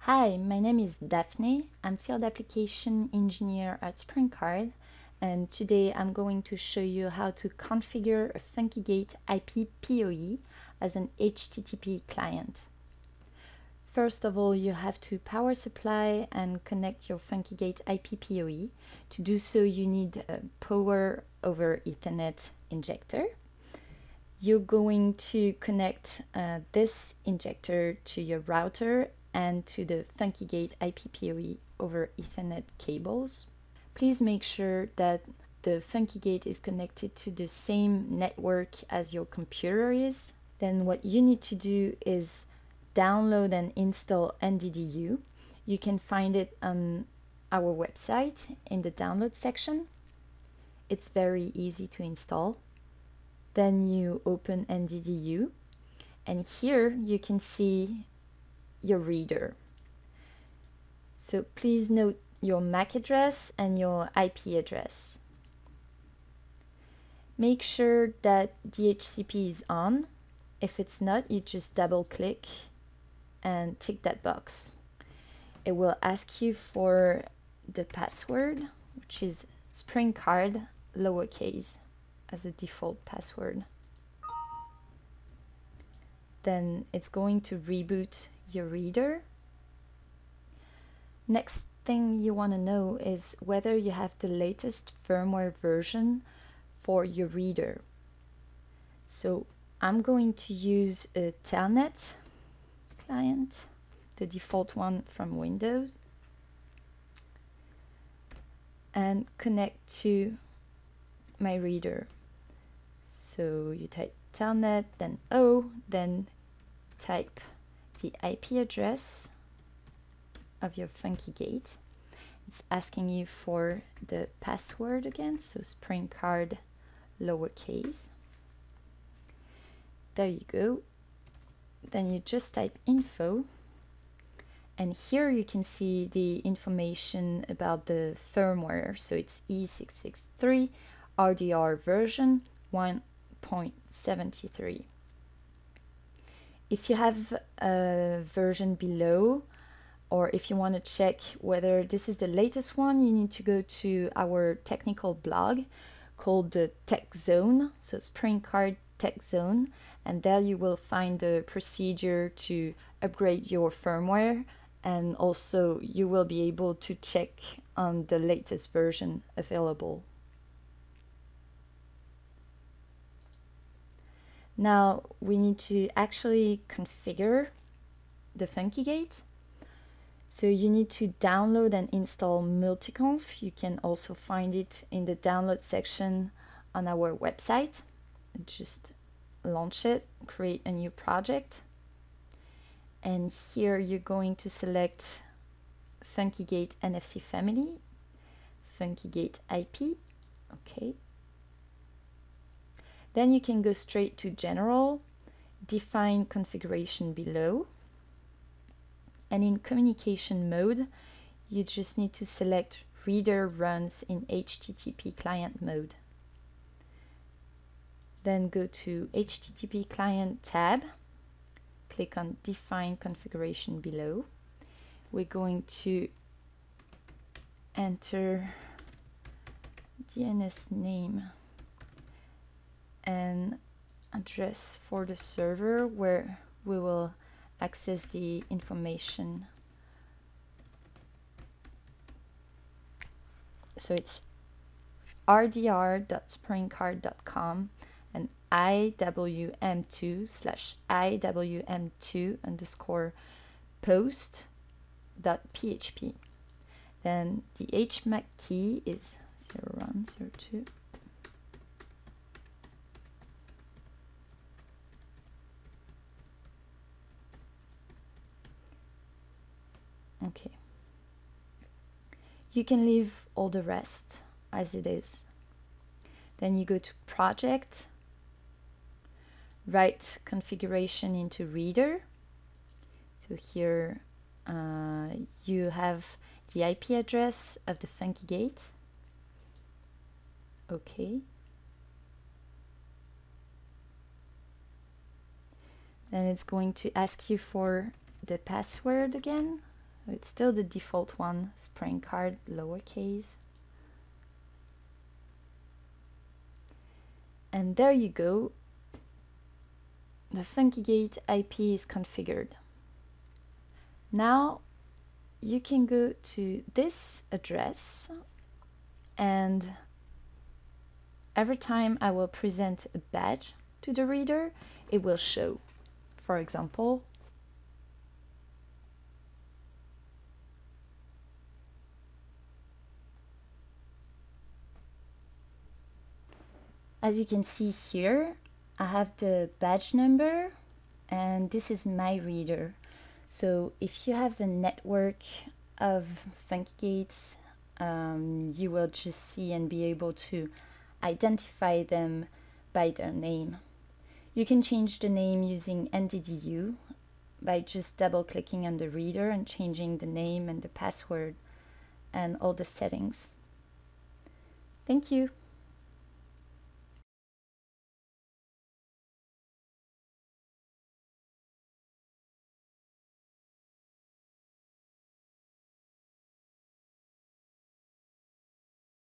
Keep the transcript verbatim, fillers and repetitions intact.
Hi, my name is Daphnee. I'm Field Application Engineer at SpringCard, and today I'm going to show you how to configure a FunkyGate I P P O E as an H T T P client. First of all, you have to power supply and connect your FunkyGate I P P O E. To do so, you need a power over Ethernet injector. You're going to connect uh, this injector to your router and to the FunkyGate I P P O E over Ethernet cables. Please make sure that the FunkyGate is connected to the same network as your computer is. Then what you need to do is download and install N D D U. You can find it on our website in the download section. It's very easy to install. Then you open N D D U, and here you can see your reader. So please note your M A C address and your I P address. Make sure that D H C P is on. If it's not, you just double click and tick that box. It will ask you for the password, which is SpringCard lowercase as a default password. Then it's going to reboot your reader. Next thing you want to know is whether you have the latest firmware version for your reader. So I'm going to use a Telnet client, the default one from Windows, and connect to my reader. So you type Telnet, then O, then type the I P address of your FunkyGate. It's asking you for the password again, so SpringCard lowercase. There you go. Then you just type info, and here you can see the information about the firmware. So it's E six six three R D R version one point seven three. If you have a version below, or if you want to check whether this is the latest one, you need to go to our technical blog called the Tech Zone, so SpringCard Tech Zone, and there you will find the procedure to upgrade your firmware, and also you will be able to check on the latest version available. Now we need to actually configure the FunkyGate. So you need to download and install MultiConf. You can also find it in the download section on our website. Just launch it, create a new project. And here you're going to select FunkyGate N F C family, FunkyGate I P, okay. Then you can go straight to General, define configuration below, and in communication mode, you just need to select Reader runs in H T T P client mode. Then go to H T T P client tab, click on define configuration below. We're going to enter D N S name and address for the server where we will access the information. So it's r d r dot spring card dot com and I W M two slash I W M two underscore post dot P H P. Then the H M A C key is zero one zero two. Okay. You can leave all the rest as it is. Then you go to project, write configuration into reader. So here uh, you have the I P address of the FunkyGate. Okay. Then it's going to ask you for the password again. It's still the default one, SpringCard lowercase. And there you go. The FunkyGate I P is configured. Now you can go to this address, and every time I will present a badge to the reader, it will show. For example, as you can see here, I have the badge number, and this is my reader. So if you have a network of FunkyGates, um, you will just see and be able to identify them by their name. You can change the name using N D D U by just double clicking on the reader and changing the name and the password and all the settings. Thank you.